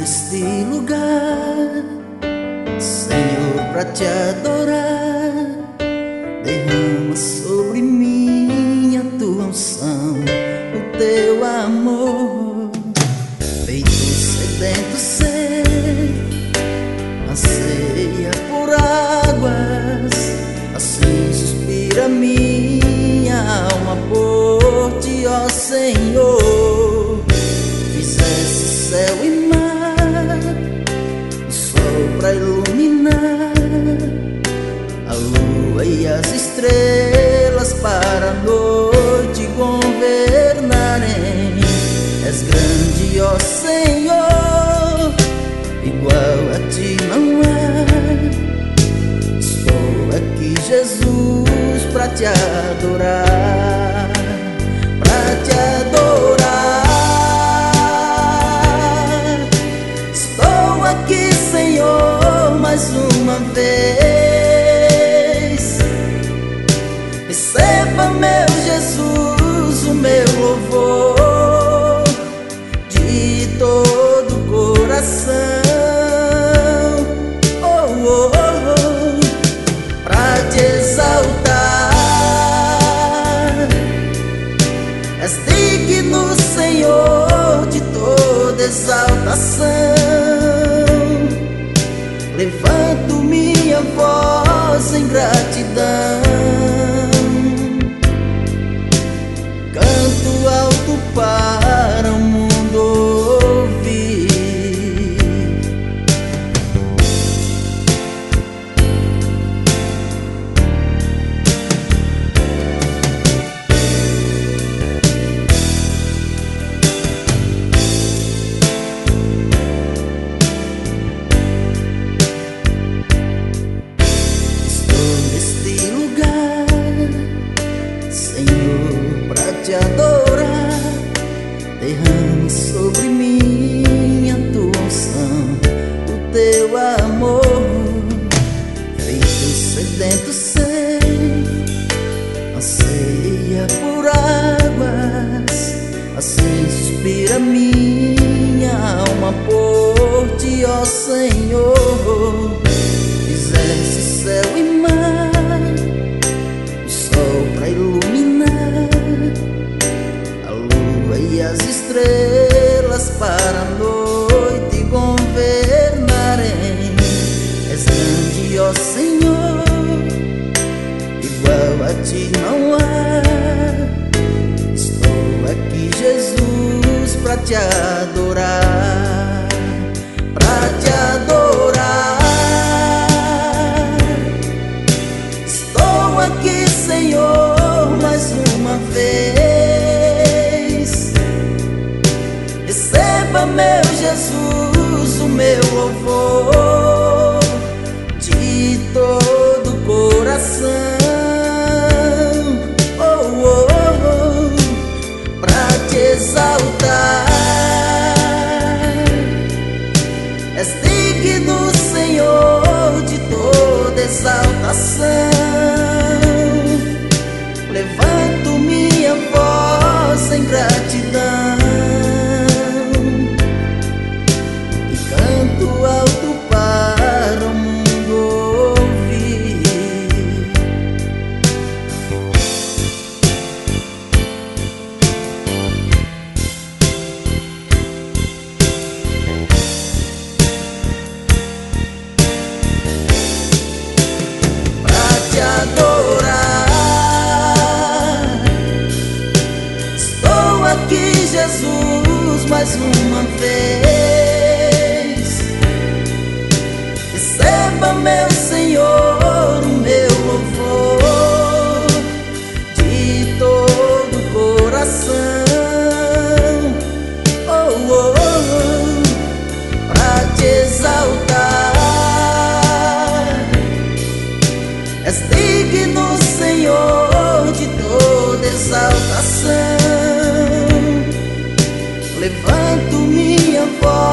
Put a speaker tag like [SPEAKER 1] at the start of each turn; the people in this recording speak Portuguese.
[SPEAKER 1] neste lugar, Senhor, pra te adorar. Derrama sobre mim a tua unção, o teu amor. Feito sedento ser, anseia por águas, assim suspira minha alma por ti, ó Senhor. Fizeste céu e mar, o sol pra iluminar, a lua e as estrelas para a noite governarem. És grande, ó Senhor, igual a ti não há. Estou aqui, Jesus, pra te adorar, pra te adorar. Estou aqui, Senhor, mais uma vez. Receba, meu Jesus, o meu louvor de todo o coração. Oh, oh, oh, pra te exaltar. És digno, Senhor, de toda exaltação. Levanto minha voz em gratidão, canto alto para o mundo ouvir. Senhor, pra te adorar, derrama sobre mim a tua unção, o teu amor. Feito sedento ser, anseia por águas, assim suspira minha alma por ti, ó Senhor. Fizeste céu e mar, pra iluminar, a lua e as estrelas para a noite governarem. És grande, ó Senhor, igual a ti não há. Estou aqui, Jesus, pra te adorar, pra te adorar. Estou aqui, Senhor, mais uma vez. Receba, meu Jesus, o meu louvor de todo o coração. Oh, oh, oh, pra te exaltar. És digno, Senhor, de toda exaltação. Levanto minha voz em gratidão e canto alto para o mundo ouvir. Pra te adorar, aqui, Jesus, mais uma vez. Receba, meu Senhor, o meu louvor de todo o coração. Oh, oh, oh, pra te exaltar. És digno, Senhor, de toda exaltação. Levanto minha voz